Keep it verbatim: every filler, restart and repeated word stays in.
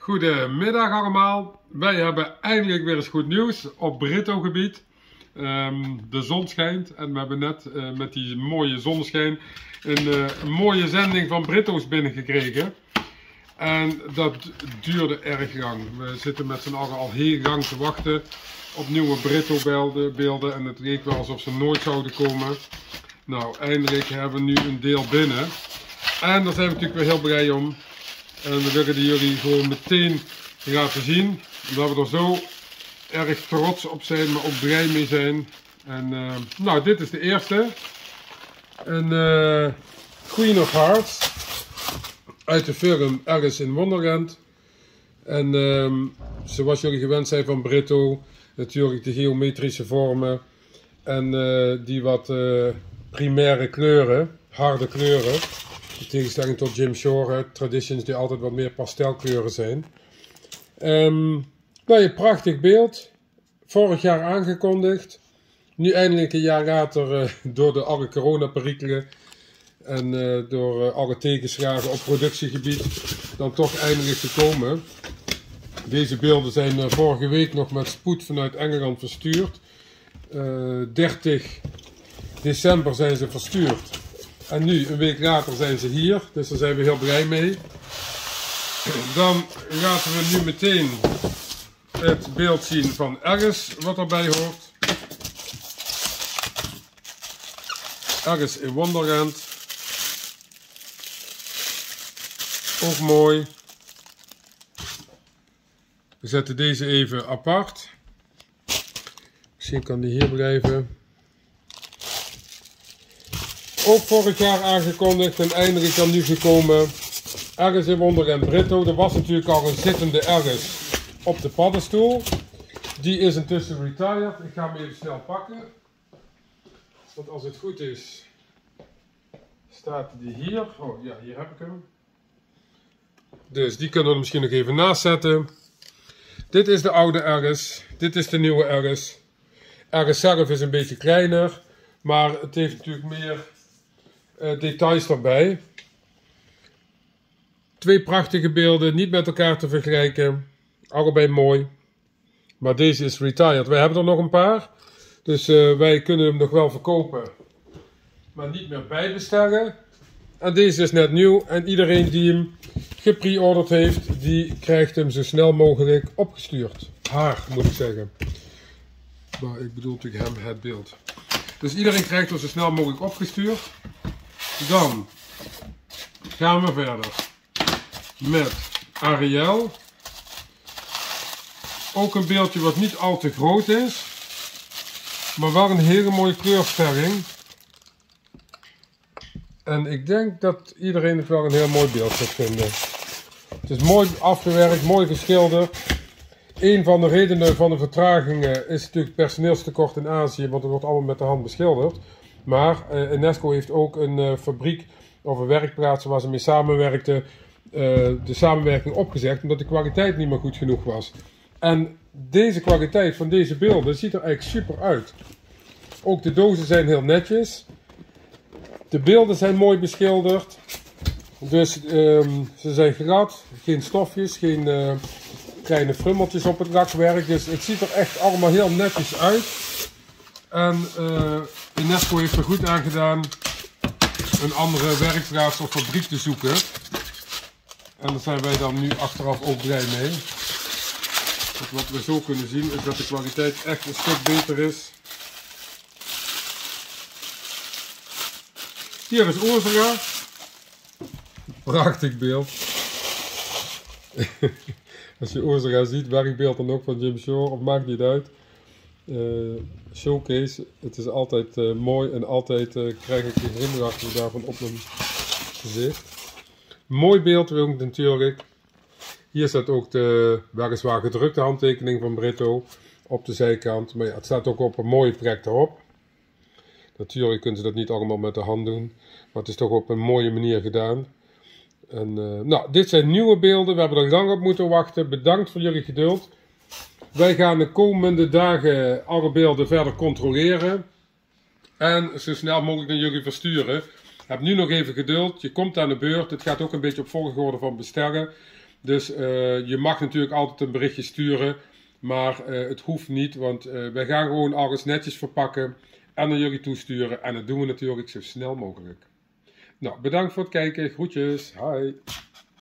Goedemiddag allemaal. Wij hebben eindelijk weer eens goed nieuws op Brito gebied. Um, de zon schijnt en we hebben net uh, met die mooie zonneschijn een, uh, een mooie zending van Brito's binnengekregen. En dat duurde erg lang. We zitten met z'n allen al heel lang te wachten op nieuwe Brito beelden en het leek wel alsof ze nooit zouden komen. Nou, eindelijk hebben we nu een deel binnen. En daar zijn we natuurlijk weer heel blij om. En we willen die jullie gewoon meteen laten zien. Omdat we er zo erg trots op zijn, maar ook blij mee zijn. En uh, nou, dit is de eerste. Een uh, Queen of Hearts. Uit de film Alice in Wonderland. En uh, zoals jullie gewend zijn van Brito. Natuurlijk de geometrische vormen. En uh, die wat uh, primaire kleuren. Harde kleuren. In tegenstelling tot Jim Shore, Traditions die altijd wat meer pastelkleuren zijn. Um, nou, een prachtig beeld. Vorig jaar aangekondigd. Nu eindelijk een jaar later uh, door de alle coronaperikelen en uh, door uh, alle tegenslagen op productiegebied dan toch eindelijk gekomen. Deze beelden zijn uh, vorige week nog met spoed vanuit Engeland verstuurd. Uh, dertig december zijn ze verstuurd. En nu, een week later, zijn ze hier. Dus daar zijn we heel blij mee. Dan laten we nu meteen het beeld zien van Alice, wat erbij hoort. Alice in Wonderland. Ook mooi. We zetten deze even apart. Misschien kan die hier blijven. Ook vorig jaar aangekondigd en eindelijk dan nu gekomen. Alice in Wonderland Brito. Er was natuurlijk al een zittende Alice op de paddenstoel. Die is intussen retired. Ik ga hem even snel pakken. Want als het goed is, staat die hier. Oh ja, hier heb ik hem. Dus die kunnen we er misschien nog even naast zetten. Dit is de oude Alice. Dit is de nieuwe Alice. Alice zelf is een beetje kleiner. Maar het heeft natuurlijk meer uh, details erbij. Twee prachtige beelden. Niet met elkaar te vergelijken. Allebei mooi. Maar deze is retired. Wij hebben er nog een paar. Dus uh, wij kunnen hem nog wel verkopen. Maar niet meer bijbestellen. En deze is net nieuw. En iedereen die hem gepreorderd heeft, die krijgt hem zo snel mogelijk opgestuurd. Haar, moet ik zeggen. Maar ik bedoel natuurlijk hem, het beeld. Dus iedereen krijgt hem zo snel mogelijk opgestuurd. Dan gaan we verder met Ariel. Ook een beeldje wat niet al te groot is. Maar wel een hele mooie kleurstelling. En ik denk dat iedereen het wel een heel mooi beeld gaat vinden. Het is mooi afgewerkt, mooi geschilderd. Een van de redenen van de vertragingen is natuurlijk personeelstekort in Azië, want het wordt allemaal met de hand beschilderd. Maar uh, Enesco heeft ook een uh, fabriek of een werkplaats waar ze mee samenwerkten, uh, de samenwerking opgezegd, omdat de kwaliteit niet meer goed genoeg was. En deze kwaliteit van deze beelden ziet er eigenlijk super uit. Ook de dozen zijn heel netjes. De beelden zijn mooi beschilderd. Dus um, ze zijn glad, geen stofjes, geen uh, kleine frummeltjes op het lakwerk. Dus het ziet er echt allemaal heel netjes uit. En uh, Enesco heeft er goed aan gedaan een andere werkplaats of fabriek te zoeken. En daar zijn wij dan nu achteraf ook blij mee. Want wat we zo kunnen zien is dat de kwaliteit echt een stuk beter is. Hier is Ursula. Prachtig beeld. Als je Ursula ziet, werkbeeld dan ook van Jim Shore, of maakt niet uit. Uh, showcase, het is altijd uh, mooi en altijd uh, krijg ik een glimlach daarvan op mijn gezicht. Mooi beeld ook natuurlijk. Hier staat ook de weliswaar gedrukte handtekening van Brito op de zijkant. Maar ja, het staat ook op een mooie plek erop. Natuurlijk kunnen ze dat niet allemaal met de hand doen. Maar het is toch op een mooie manier gedaan. En, uh, nou, dit zijn nieuwe beelden. We hebben er lang op moeten wachten. Bedankt voor jullie geduld. Wij gaan de komende dagen alle beelden verder controleren. En zo snel mogelijk naar jullie versturen. Heb nu nog even geduld. Je komt aan de beurt. Het gaat ook een beetje op volgorde van bestellen. Dus uh, je mag natuurlijk altijd een berichtje sturen. Maar uh, het hoeft niet, want uh, wij gaan gewoon alles netjes verpakken en naar jullie toesturen. En dat doen we natuurlijk zo snel mogelijk. Nou, bedankt voor het kijken. Groetjes. Hi.